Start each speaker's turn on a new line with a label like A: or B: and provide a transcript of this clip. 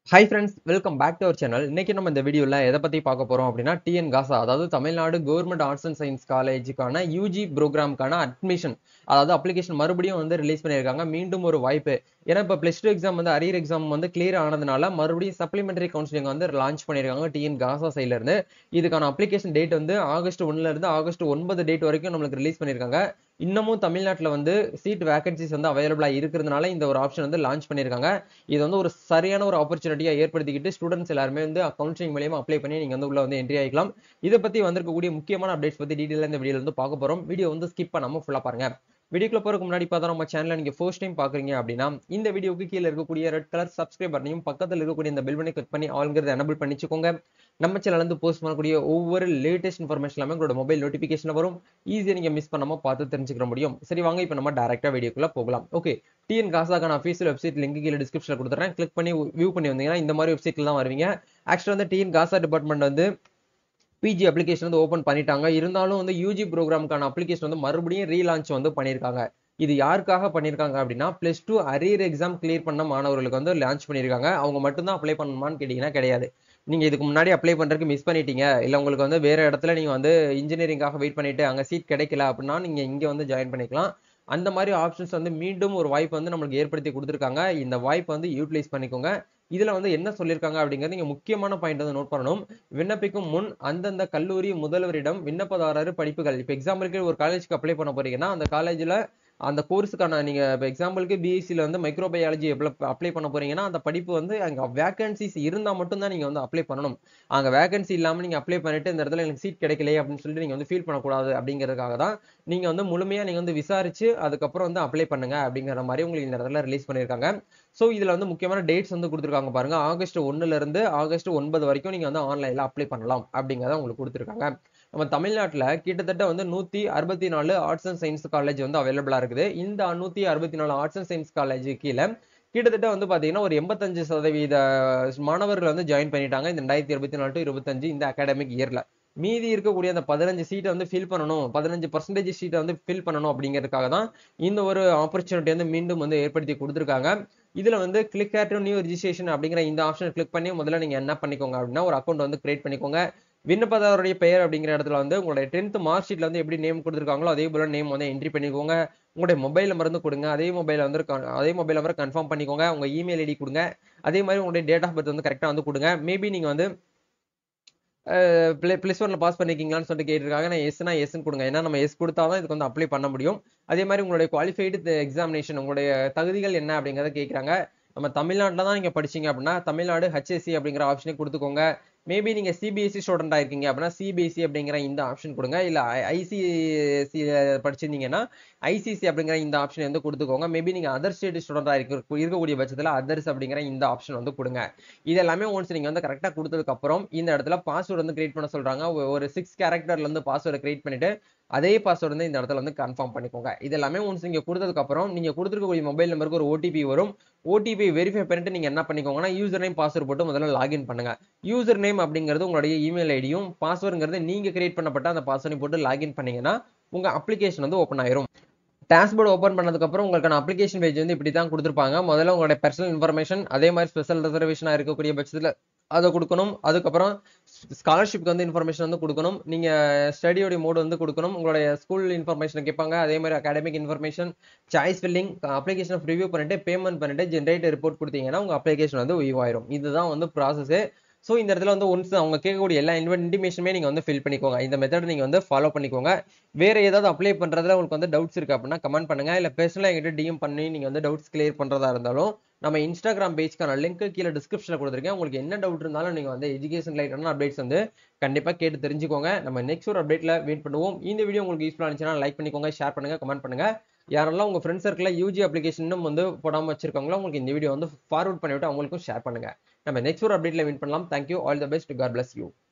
A: Hi friends, welcome back to our channel. இன்னைக்கு நம்ம இந்த வீடியோல எதை பத்தி பார்க்க போறோம் அப்படின்னா, டிஎன் காசா, அதாவது Tamil Nadu government arts and science காலேஜுக்கான யூஜி ப்ரோக்ராம்க்கான அட்மிஷன், அதாவது அப்ளிகேஷன் மறுபடியும் வந்து ரிலீஸ் பண்ணியிருக்காங்க. மீண்டும் ஒரு வாய்ப்பு. ஏன்னா இப்போ பிளஸ் டூ எக்ஸாம் வந்து அரியர் எக்ஸாம் வந்து கிளியர் ஆனதுனால மறுபடியும் சப்ளிமெண்டரி கவுன்சிலிங் வந்து லான்ச் பண்ணியிருக்காங்க டிஎன் காசா சைட்ல இருந்து. இதுக்கான அப்ளிகேஷன் டேட் வந்து ஆகஸ்ட் 1ல இருந்து ஆகஸ்ட் 9 டேட் வரைக்கும் நம்மளுக்கு ரிலீஸ் பண்ணியிருக்காங்க. இன்னமும் தமிழ்நாட்டில் வந்து சீட் வேகன்சிஸ் வந்து அவைலபிளா இருக்கிறதுனால இந்த ஒரு ஆப்ஷன் வந்து லான்ச் பண்ணியிருக்காங்க. இது வந்து ஒரு சரியான ஒரு ஆப்பர்ச்சுனிட்டியா ஏற்படுத்திக்கிட்டு ஸ்டூடெண்ட்ஸ் எல்லாருமே வந்து கவுன்சிலிங் மூலியமா அப்ளை பண்ணி நீங்க வந்து உள்ள வந்து என்ட்ரி ஆகிக்கலாம். இதை பத்தி வந்திருக்கக்கூடிய முக்கியமான அப்டேட்ஸ் பத்தி டீடைலா இந்த வீடியோல வந்து பார்க்க போறோம். வீடியோ வந்து ஸ்கிப் பண்ணாம ஃபுல்லா பாருங்க. வீடியோக்குள்ள போறதுக்கு முன்னாடி பார்த்தா நம்ம சேனலை நீங்க ஃபர்ஸ்ட் டைம் பாக்குறீங்க அப்படின்னா இந்த வீடியோக்கு கீழே இருக்கக்கூடிய ரெட் கலர் சப்ஸ்கிரைப் பட்டனையும் பக்கத்தில் இருக்கக்கூடிய இந்த பெல் பட்டனை கிளிக் பண்ணி ஆல்ங்கிறத எனபிள் பண்ணிச்சுக்கோங்க. நம்ம சேனல்ல இருந்து போஸ்ட் பண்ணக்கூடிய ஒவ்வொரு லேட்டஸ்ட் இன்ஃபர்மேஷன் எல்லாமே உங்களோட மொபைல் நோட்டிபிகேஷன் வரும். ஈஸியா நீங்க மிஸ் பண்ணாம பார்த்து தெரிஞ்சுக்க முடியும். சரி, வாங்க இப்போ நம்ம டைரக்டா வீடியோக்குள்ள போகலாம். ஓகே, டிஎன் காசாக்கான அஃபீஷியல் வெப்சைட் லிங்க் கீழே டிஸ்கிரிப்ஷன்ல கொடுத்துறேன். கிளிக் பண்ணி வியூ பண்ணி வந்தீங்கன்னா இந்த மாதிரி வெப்சைட்ல தான் வருவீங்க. ஆக்சுவலா வந்து டிஎன் காசா டிபார்ட்மெண்ட் வந்து பிஜி அப்ளிகேஷன் வந்து ஓபன் பண்ணிட்டாங்க. இருந்தாலும் வந்து யூஜி ப்ரோக்ராம்க்கான அப்ளிகேஷன் வந்து மறுபடியும் ரீலான்ச் வந்து பண்ணியிருக்காங்க. இது யாருக்காக பண்ணியிருக்காங்க அப்படின்னா, plus two arrear exam clear பண்ண மாணவர்களுக்கு வந்து லான்ச் பண்ணியிருக்காங்க. அவங்க மட்டும்தான் அப்ளை பண்ணணுமான்னு கேட்டீங்கன்னா கிடையாது. நீங்க இதுக்கு முன்னாடி அப்ளை பண்றதுக்கு மிஸ் பண்ணிட்டீங்க, இல்ல உங்களுக்கு வந்து வேற இடத்துல நீங்க வந்து இன்ஜினியரிங்காக வெயிட் பண்ணிட்டு அங்க சீட் கிடைக்கல அப்படின்னா நீங்க இங்க வந்து ஜாயின் பண்ணிக்கலாம். அந்த மாதிரி ஆப்ஷன்ஸ் வந்து மீண்டும் ஒரு வாய்ப்பு வந்து நம்மளுக்கு ஏற்படுத்தி கொடுத்துருக்காங்க. இந்த வாய்ப்பை வந்து யூட்டிலைஸ் பண்ணிக்கோங்க. இதுல வந்து என்ன சொல்லியிருக்காங்க அப்படிங்கிறது நீங்க முக்கியமான பாயிண்ட் வந்து நோட் பண்ணணும். விண்ணப்பிக்கும் முன் அந்தந்த கல்லூரி முதல்வரிடம் விண்ணப்பதாரர் படிப்புகள், இப்ப எக்ஸாம்பிளுக்கு ஒரு காலேஜ்க்கு அப்ளை பண்ண போறீங்கன்னா அந்த காலேஜ்ல அந்த கோர்ஸுக்கான நீங்க இப்ப எக்ஸாம்பிளுக்கு பிஎஸ்சில வந்து மைக்ரோபயாலஜி அப்ளை பண்ண போறீங்கன்னா அந்த படிப்பு வந்து அங்க வேகன்சிஸ் இருந்தா மட்டும் தான் நீங்க வந்து அப்ளை பண்ணணும். அங்க வேகன்சி இல்லாம நீங்க அப்ளை பண்ணிட்டு இந்த இடத்துல எனக்கு சீட் கிடைக்கலையே அப்படின்னு சொல்லிட்டு நீங்க வந்து ஃபீல் பண்ணக்கூடாது. அப்படிங்கிறதுக்காக தான் நீங்க வந்து முழுமையா நீங்க வந்து விசாரிச்சு அதுக்கப்புறம் வந்து அப்ளை பண்ணுங்க அப்படிங்கிற மாதிரி உங்களுக்கு இந்த இடத்துல ரிலீஸ் பண்ணியிருக்காங்க. சோ இதுல வந்து முக்கியமான டேட்ஸ் வந்து கொடுத்துருக்காங்க பாருங்க. ஆகஸ்ட் 1ல இருந்து ஆகஸ்ட் 9 வரைக்கும் நீங்க வந்து ஆன்லைன்ல அப்ளை பண்ணலாம் அப்படிங்கறத உங்களுக்கு கொடுத்துருக்காங்க. நம்ம தமிழ்நாட்டுல கிட்டத்தட்ட வந்து 164 ஆர்ட்ஸ் அண்ட் சயின்ஸ் காலேஜ் வந்து அவைலபிளா இருக்குது. இந்த 164 ஆர்ட்ஸ் அண்ட் சயின்ஸ் காலேஜ் கீழே கிட்டத்தட்ட வந்து பாத்தீங்கன்னா ஒரு 85% மாணவர்கள் வந்து ஜாயின் பண்ணிட்டாங்க இந்த 2024 to 25 இந்த அகாடமிக் இயர்ல. மீதி இருக்கக்கூடிய அந்த 15 சீட்டை வந்து ஃபில் பண்ணணும், 15% சீட்டை வந்து ஃபில் பண்ணணும் அப்படிங்கிறதுக்காக தான் இந்த ஒரு ஆப்பர்ச்சுனிட்டி வந்து மீண்டும் வந்து ஏற்படுத்தி கொடுத்துருக்காங்க. இதுல வந்து click here to new registration அப்படிங்கிற இந்த ஆப்ஷன் கிளிக் பண்ணி முதல்ல நீங்க என்ன பண்ணிக்கோங்க அப்படின்னா ஒரு அக்கௌண்ட் வந்து கிரியேட் பண்ணிக்கோங்க. விண்ணப்பதாரருடைய பெயர் அப்படிங்கிற இடத்துல வந்து உங்களுடைய 10th மார்க் ஷீட்ல வந்து எப்படி நேம் கொடுத்துருக்காங்களோ அதே போல நேம் வந்து என்ட்ரி பண்ணிக்கோங்க. உங்களுடைய மொபைல் நம்பர் வந்து கொடுங்க. அதே மொபைல் நம்பரை கன்ஃபார்ம் பண்ணிக்கோங்க. உங்க இமெயில் ஐடி கொடுங்க. அதே மாதிரி உங்களுடைய டேட் ஆஃப் பர்த் வந்து கரெக்டா வந்து கொடுங்க. மேபி நீங்க வந்து பிளஸ் ஒன்ல பாஸ் பண்ணிருக்கீங்களான்னு சொல்லிட்டு கேட்டிருக்காங்க. நான் எஸ்னா எஸ்ன்னு கொடுங்க. ஏன்னா நம்ம எஸ் கொடுத்தாதான் இதுக்கு வந்து அப்ளை பண்ண முடியும். அதே மாதிரி உங்களுடைய குவாலிஃபைடு எக்ஸாமினேஷன், உங்களுடைய தகுதிகள் என்ன அப்படிங்கறத கேட்கறாங்க. நம்ம தமிழ்நாட்டில் தான் நீங்க படிச்சீங்க அப்படின்னா தமிழ்நாடு ஹெச்எஸ்சி அப்படிங்கிற ஆப்ஷனே கொடுத்துக்கோங்க. மேபி நீங்க சிபிஎஸ்சி ஸ்டூடெண்டா இருக்கீங்க அப்படின்னா சிபிஎஸ்சி அப்படிங்கிற இந்த ஆப்ஷன் கொடுங்க. இல்ல ஐசிசி படிச்சிருந்தீங்கன்னா ஐசிசி அப்படிங்கிற இந்த ஆப்ஷன் வந்து கொடுத்துக்கோங்க. மேபி நீங்க அதர் ஸ்டேட் ஸ்டூடெண்டா இருக்கக்கூடிய பட்சத்துல அதர்ஸ் அப்படிங்கிற இந்த ஆப்ஷன் வந்து கொடுங்க. இது எல்லாமே ஒன்ஸ் நீங்க வந்து கரெக்டா கொடுத்ததுக்கு அப்புறம் இந்த இடத்துல பாஸ்வேர்டு வந்து கிரியேட் பண்ண சொல்றாங்க. ஒரு 6 கேரக்டர்ல இருந்து பாஸ்வேர்டு கிரியேட் பண்ணிட்டு அதே பாஸ்வேர்டு வந்து இந்த இடத்துல வந்து கன்ஃபார்ம் பண்ணிக்கோங்க. இது எல்லாமே ஒன்ஸ் நீங்க கொடுத்ததுக்கு அப்புறம் நீங்க கொடுத்துருக்கக்கூடிய மொபைல் நம்பருக்கு ஒரு ஓடிபி வரும். ஓடிபி வெரிஃபை பண்ணிட்டு நீங்க என்ன பண்ணிக்கோங்கன்னா யூசர் நேம் பாஸ்வேர்டு போட்டு முதல்ல லாகின் பண்ணுங்க. யூசர் நேம் அப்படிங்கிறது உங்களுடைய இமெயில் ஐடியும், பாஸ்வேர்டுங்கிறது நீங்க கிரியேட் பண்ணப்பட்ட அந்த பாஸ்வேர்டை போட்டு லாகின் பண்ணீங்கன்னா உங்க அப்ளிகேஷன் வந்து ஓப்பன் ஆயிரும். டேஷ்போர்டு ஓபன் பண்ணதுக்கு அப்புறம் உங்களுக்கான அப்ளிகேஷன் பேஜ் வந்து இப்படி தான் கொடுத்துருப்பாங்க. முதல்ல உங்களுடைய பர்சனல் இன்ஃபர்மேஷன், அதே மாதிரி ஸ்பெஷல் ரிசர்வேஷனா இருக்கக்கூடிய பட்சத்துல அதை கொடுக்கணும். அதுக்கப்புறம் ஸ்காலர்ஷிப்க்கு வந்து இன்ஃபர்மேஷன் வந்து கொடுக்கணும். நீங்க ஸ்டடியோட மோட் வந்து கொடுக்கணும். உங்களுடைய ஸ்கூல் இன்ஃபர்மேஷன் கேட்பாங்க. அதே மாதிரி academic information, choice filling, application review பண்ணிட்டு பேமெண்ட் பண்ணிட்டு ஜென்ரேட் ரிப்போர்ட் கொடுத்தீங்கன்னா உங்க அப்ளிகேஷன் வந்து வியூ ஆயிரும். இதுதான் வந்து ப்ராசஸ். ஸோ இந்த இடத்துல வந்து ஒன்ஸ் அவங்க கேட்கக்கூடிய எல்லா இன்டிமேஷனுமே நீங்க வந்து ஃபில் பண்ணிக்கோங்க. இந்த மெத்தட் நீங்க வந்து ஃபாலோ பண்ணிக்கோங்க. வேற ஏதாவது அப்ளை பண்றதுல உங்களுக்கு வந்து டவுட்ஸ் இருக்கு அப்படின்னா கமெண்ட் பண்ணுங்க. இல்ல பர்சனலா என்கிட்ட டிஎம் பண்ணி நீங்க வந்து டவுட்ஸ் கிளியர் பண்றதா இருந்தாலும் நம்ம இன்ஸ்டாகிராம் பேஜ்க்கான லிங்க் கீழே டிஸ்கிரிப்ஷன்ல கொடுத்துருக்கேன். உங்களுக்கு என்ன டவுட் இருந்தாலும் நீங்க வந்து எஜுகேஷன் ரிலேட்டடான அப்டேட்ஸ் வந்து கண்டிப்பா கேட்டு தெரிஞ்சுக்கோங்க. நம்ம நெக்ஸ்ட் ஒரு அப்டேட்ல வெயிட் பண்ணுவோம். இந்த வீடியோ உங்களுக்கு யூஸ்ஃபுல்லா இருந்துச்சுன்னா லைக் பண்ணிக்கோங்க, ஷேர் பண்ணுங்க, கமெண்ட் பண்ணுங்க. யாரெல்லாம் உங்க ஃப்ரெண்ட்ஸ் சர்க்கிள்ல யூஜி அப்ளிகேஷன் வந்து போடாம வச்சிருக்காங்களோ உங்களுக்கு இந்த வீடியோ வந்து ஃபார்வர்ட் பண்ணிவிட்டு அவங்களுக்கும் ஷேர் பண்ணுங்க. நம்ம நெக்ஸ்ட் ஒரு அப்டேட்ல மீட் பண்ணலாம். Thank you, all the best, god bless you.